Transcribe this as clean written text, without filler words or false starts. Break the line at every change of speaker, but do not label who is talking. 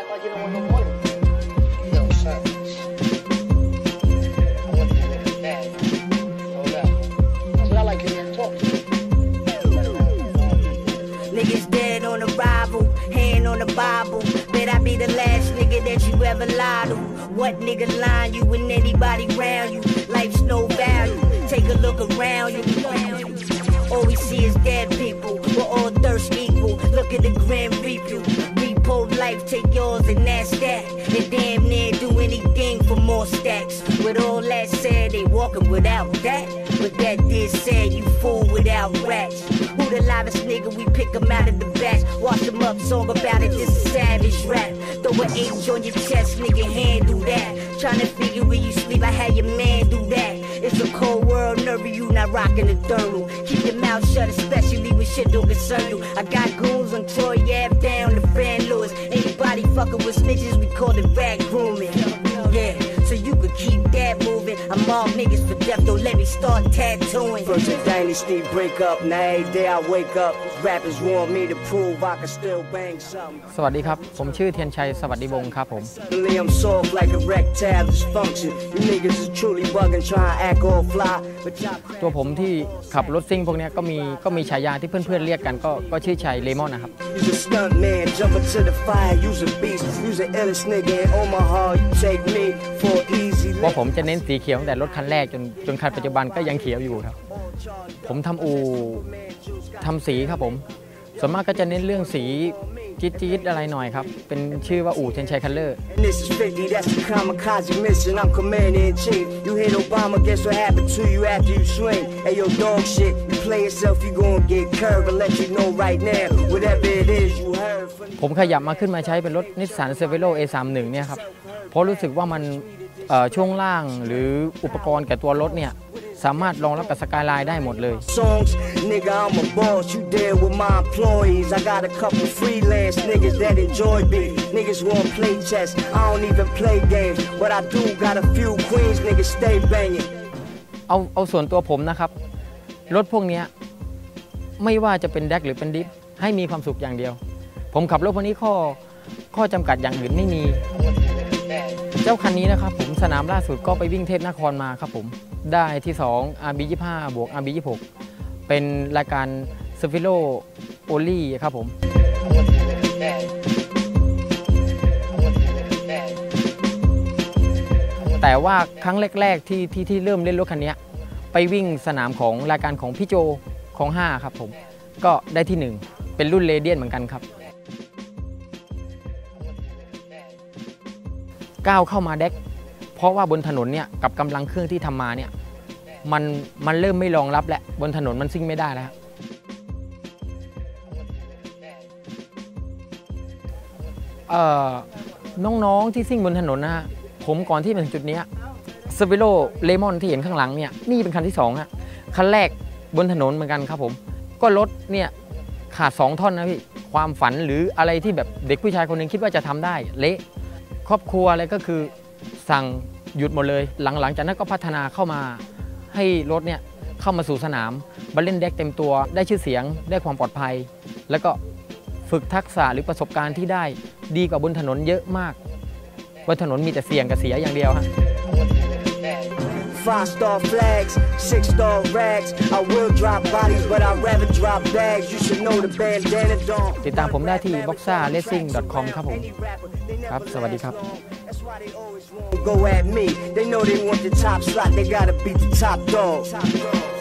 act like you don't want no money. Yo, son. I want you to be bad. Hold up. That's what I like to hear talk to you.
Niggas dead on arrival, hand on the Bible. Bet I be the last nigga that you ever lied to. What nigga lying you when anybody round you? Life's no value. Take a look around you. All we see is dead people. We're all thirst equal. Look at the grim reaper. Repo life, take yours and that's that. And damn near do anything for more stacks. With all that said, they walking without that. But that did said, you fool without rats. Who the livest nigga? We pick them out of the batch. Wash them up, song about it, this is savage rap. Throw an H on your chest, nigga, handle that. Tryna figure where you sleep, I had your man do that. It's a cold world, nervy, you not rocking the thermal. Keep your mouth shut, especially when shit don't concern you. I got goons on Troy Ave down to Fran Lewis. Anybody fucking with snitches, we call it rag grooming. Yeah, so you could keep that moving. I'm all niggas for death, don't let me start tattooing. First a dynasty break up, now every day I wake up. Rappers want me to prove I can still bang something.
สวัสดีครับผมชื่อเทียนชัยสวัสดีวงศ์ครับผม
I'm soft like a erectile dysfunction. You niggas is truly bugging, trying to act all fly.
ตัวผมที่ขับรถซิ่งพวกนี้ก็มีฉายาที่เพื่อนๆเรียกกันก็ชื่อชัยเลมอนนะครับเพราะผมจะเน้นสีเขียวตั้งแต่รถคันแรกจนคันปัจจุบันก็ยังเขียวอยู่ครับผมทำอู่ทำสีครับผมส่วนมากก็จะเน้นเรื่องสีจี๊ดอะไรหน่อยครับเป็นชื่อว่าอู่เทียนชัยคัลเลอร์ผมขยับมาขึ้นมาใช้เป็นรถนิสสันเซเวโร่ A31 เนี่ยครับเพราะรู้สึกว่ามันช่วงล่างหรืออุปกรณ์แก่ตัวรถเนี่ยสามารถรองรับกับสกายไลน์ได้หมดเลยเอาส่วนตัวผมนะครับรถพวกนี้ไม่ว่าจะเป็นแดกหรือเป็นดิฟให้มีความสุขอย่างเดียวผมขับรถพวกนี้ข้อจำกัดอย่างอื่นไม่มีเจ้าคันนี้นะครับผมสนามล่าสุดก็ไปวิ่งเทพนครมาครับผมได้ที่2 RB25 บวก RB26 เป็นรายการเซฟิโลโอลี่ครับผมแต่ว่าครั้งแรกๆที่เริ่มเล่นรถคันนี้ไปวิ่งสนามของรายการของพี่โจของ5ครับผมก็ได้ที่1เป็นรุ่นเรเดียนเหมือนกันครับก้าวเข้ามาแดกเพราะว่าบนถนนเนี่ยกับกำลังเครื่องที่ทำมาเนี่ยมันเริ่มไม่รองรับแล้วบนถนนมันซิ่งไม่ได้แล้วน้องๆที่ซิ่งบนถนนนะฮะผมก่อนที่มาถึงจุดนี้สวิโลเลมอนที่เห็นข้างหลังเนี่ยนี่เป็นคันที่2ฮะคันแรกบนถนนเหมือนกันครับผมก็รถเนี่ยขาด2ท่อนนะพี่ความฝันหรืออะไรที่แบบเด็กผู้ชายคนหนึ่งคิดว่าจะทำได้เละครอบครัวอะไรก็คือสั่งหยุดหมดเลยหลังจากนั้นก็พัฒนาเข้ามาให้รถเนี่ยเข้ามาสู่สนามมาเล่นแดกเต็มตัวได้ชื่อเสียงได้ความปลอดภัยแล้วก็ฝึกทักษะหรือประสบการณ์ที่ได้ดีกว่าบนถนนเยอะมากบนถนนมีแต่เสี่ยงกับเสียอย่างเดียวฮะ
5-star flags, 6-star rags. I will drop bodies, but I'd rather drop bags. You should know the bandana don't.
ติดตามผมได้ที่ boxaracing.com ครับผมครับสวัสดีครับ
Go at me. They know they want the top slot. They gotta beat the top dog.